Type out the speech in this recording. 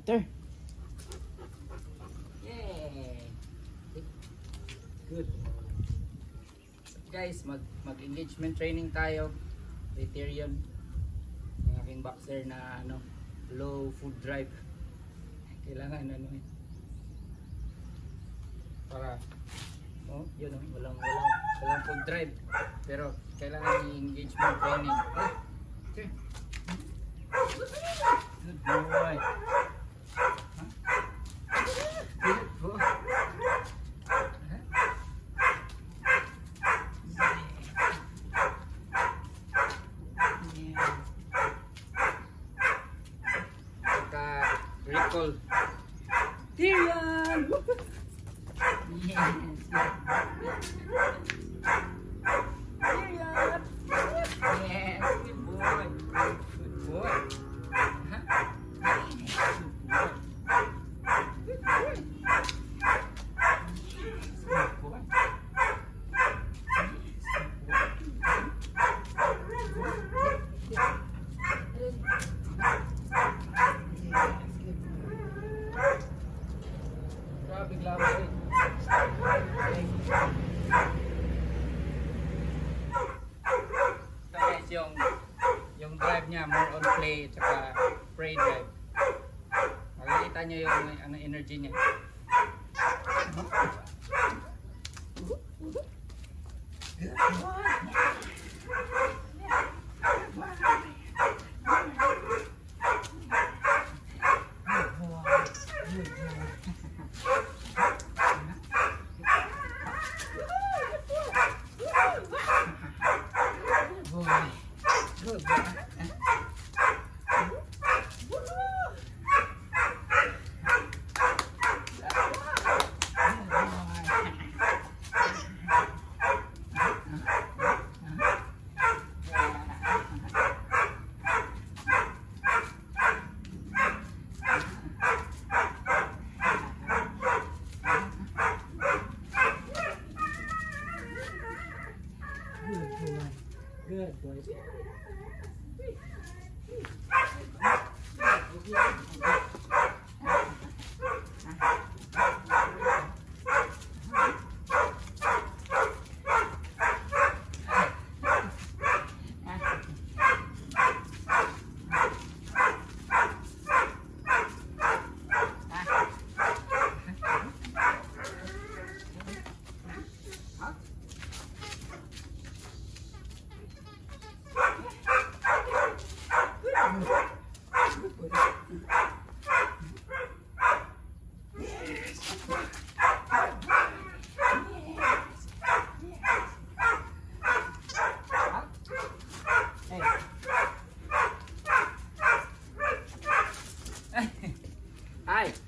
center. Yay! Good. Guys, mag-engagement training tayo kay Tyrion. Yung aking boxer na ano, low food drive. Kailangan ano eh. Para yun walang food drive. Pero kailangan i-engagement training. Okay. Good boy. Good boy. Recall Tyrion. Yes. Tyrion. Yes. Good boy. Good boy. Good boy. Bigla mo eh. Ito guys, yung drive niya more on play at saka pray drive. Makikita nyo yung ano, energy niya. Good boy. Good boy. Hi.